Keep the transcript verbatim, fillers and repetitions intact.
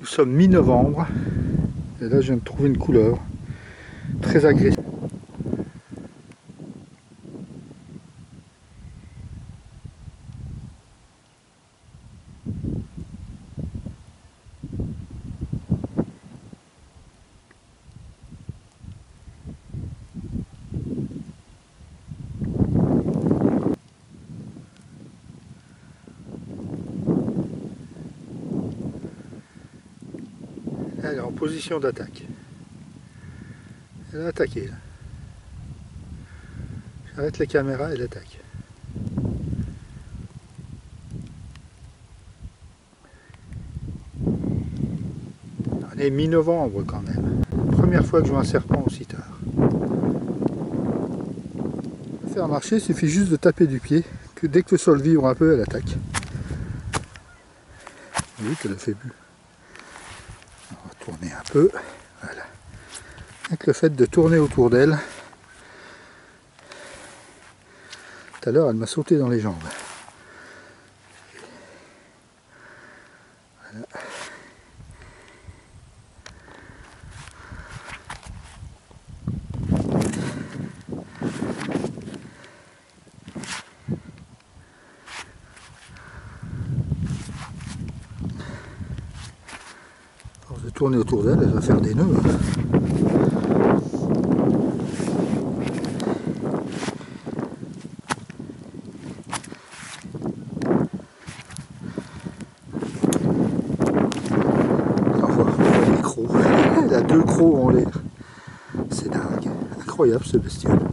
Nous sommes mi-novembre et là je viens de trouver une couleur très agressive. Elle est en position d'attaque. Elle a attaqué là. J'arrête la caméra, elle attaque. On est mi-novembre quand même. Première fois que je vois un serpent aussi tard. Pour faire marcher, il suffit juste de taper du pied, que dès que le sol vibre un peu, elle attaque. Vous voyez qu'elle a fait bu. On va tourner un peu. Voilà. Avec le fait de tourner autour d'elle, tout à l'heure elle m'a sauté dans les jambes. Voilà. À force de tourner autour d'elle, elle va faire des nœuds. Elle a deux crocs en l'air. C'est dingue. Incroyable ce bestiole.